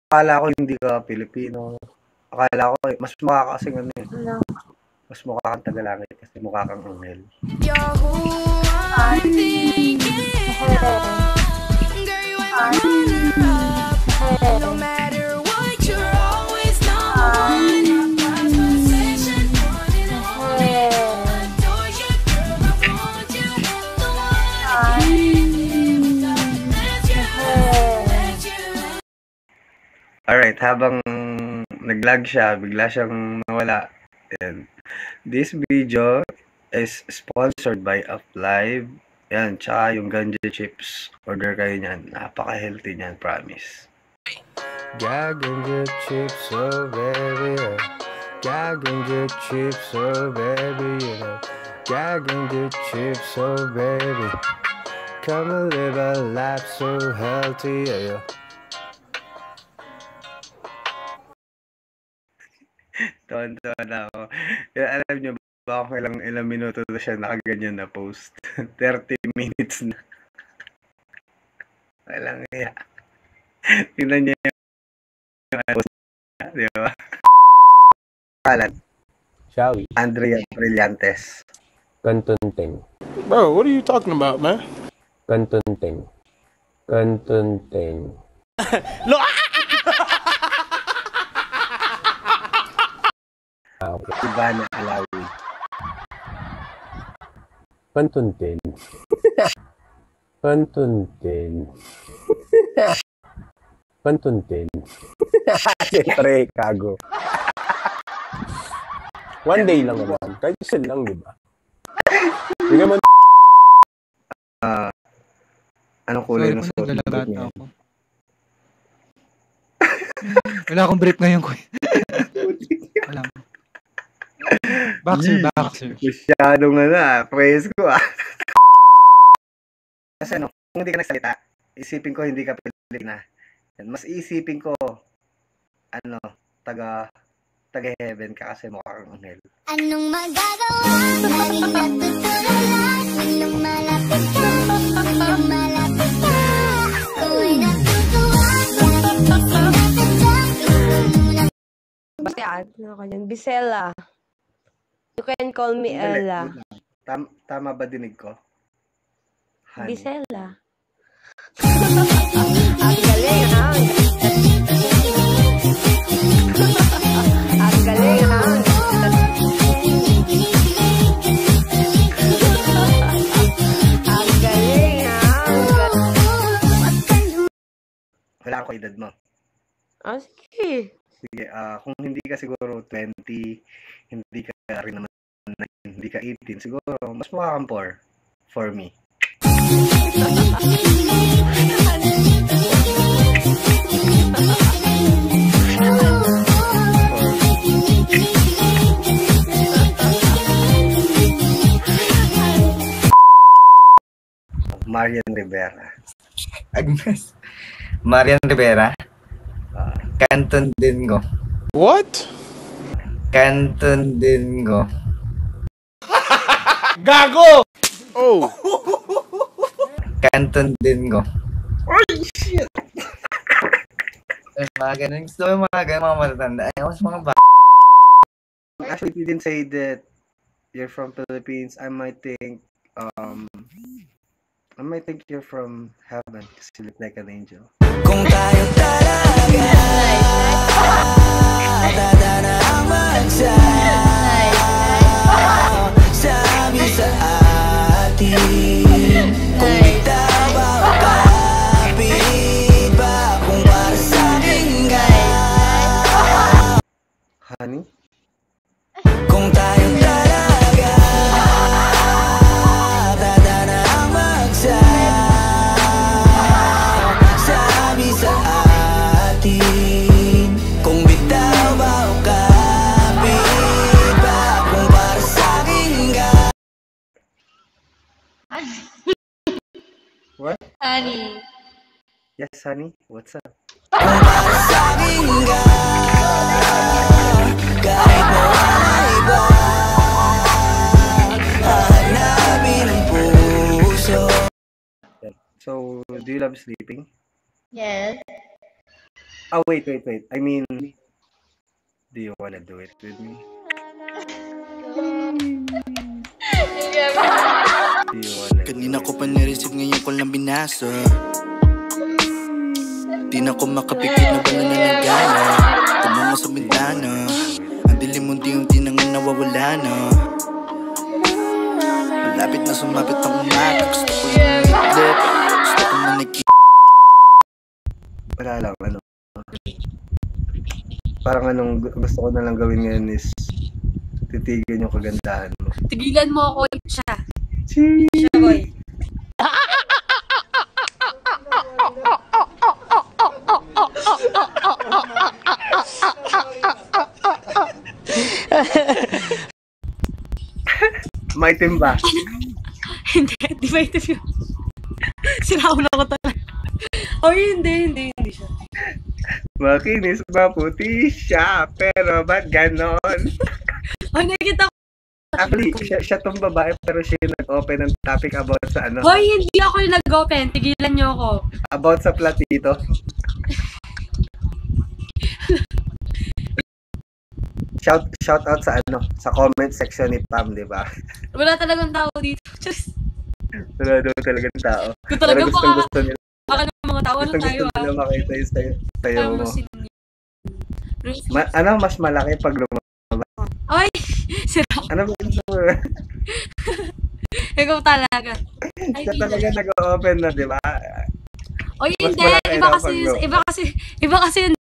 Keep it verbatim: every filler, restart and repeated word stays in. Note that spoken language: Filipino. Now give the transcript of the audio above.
akala ko hindi ka Pilipino. Akala ko, eh, mas mukha ka kasing ano eh. Mas mukha kang Tagalangit kasi mukha kang Anghel. You're who I'm thinking of. Girl, you ain't my runner-up. No matter what, you're always number one. Conversation, one and only. Adore you, girl, I want you. The one that you, that you. Alright, habang nag-lag siya, bigla siyang nawala. And this video is sponsored by Uplive. Yan, tsaka yung ganja chips. Order kayo niyan. Napaka-healthy niyan, promise. Got ganja chips, oh baby. Got ganja chips, oh baby. Got ganja chips, oh baby. Come and live a life so healthy. Yeah. Tonton na ako. Alam niyo ba kung ilang, ilang minuto na siya nakaganyan na post? thirty minutes na. Walang iya. Tingnan niya yung post na, di ba? Kalan. Shall we? Andrea Brillantes. Kantunteng. Bro, what are you talking about, man? Kantunteng. Kantunteng. No! Ah, okay. Ivana Alawi. Kantunten. Kantunten. Kantunten. Siyempre, kago. One day lang naman. Kahit isa lang, di ba? Hindi naman. Uh, anong kulay ng suot ng brief niya? Wala akong brief ngayon ko. Wala. Boxer, boxer. Masyadong ano ah. Praise ko ah. Kasi ano, kung hindi ka nagsalita, isipin ko hindi ka Pilipina. Mas isipin ko, ano, taga, taga-heaven ka kasi mukha kang Anghel. Anong magagawa? Laging natutulala. Nung malapit ka, nung malapit ka. Ako'y natutuwa. Laging natatadya. Basta ano ka dyan? Bisela. You can call me Ella. Tam tama ba dinig ko? Honey. Bisela. Ang galing, ha? Ang galing, ha? Ang galing, ha? Wala ako edad mo. Ah, sige. Sige, uh, kung hindi ka siguro twenty, hindi ka rin naman, hindi ka eighteen, siguro mas mukha kang four for me. Marian Rivera. Agnes. Marian Rivera. Uh, Canton Dingo. What? Canton Dingo. Gago! Oh! Canton Dingo. oh shit! Ay, mga ganun. Gusto mo yung mga ganun, mga matatanda. Ay, mas mga ba... Actually, if you didn't say that you're from Philippines, I might think, um, I might think you're from heaven because you look like an angel. Kung tayo talaga dadana ang magsasabi sa atin. Kung bitaw ba o kapit ba kung para sa akin ka. Honey? Kung tayo talaga dadana ang magsasabi sa atin. Kung bitaw ba o kapit ba kung para sa akin ka. What? Honey. Yes, honey. What's up? Kung para sa akin ka, kahit nawala iba, hahanapin ang puso. So, do you love sleeping? Yes. Oh, wait, wait, wait. I mean, do you wanna do it with me? Do you wanna Kanina do ko it? pa na-receive, ngayon ko lang binasa. Di na ko makapikit na bala na nagana. Tumungo sa bintana. Ang dilim unti-unti nang nawawala na. Malapit na sumapit ang umaga. Gusto ko yung itlip. Gusto ko managkik. Wala lang, ano. Parang anong gu- gusto ko na lang gawin ngayon is titigan yung kagandahan mo. Tigilan mo ako siya. Chee! Siya, boy. May timba. Hindi, di ba ito yun? Sinauna ko talaga. Oh, hindi, hindi, hindi siya. Makinis maputi siya, pero ba't ganon? Oh, nakikita ko. Actually, siya, siya tong babae, pero siya yung nag-open ng topic about sa ano, Hoy, hindi ako yung nag-open. Tigilan niyo ako. about sa platito. Shout shout out sa ano, sa comment section ni Pam, di ba? Wala talagang tao dito. Just, Wala daw talagang tao. kung Pero talagang gustong baka, gusto nila, baka ng mga tao, ano gustong tayo gusto ah. nila makita yung sayo, sayo Tayo mo. mo sin- Ma, ano, mas malaki pag lumabas. Ay, sira. Ano ba gusto mo? Ikaw talaga. Ay, Siya hindi. talaga nag-open na, di ba? Oy, Mas hindi. malaki Iba daw kasi, pag- iba kasi, iba kasi yung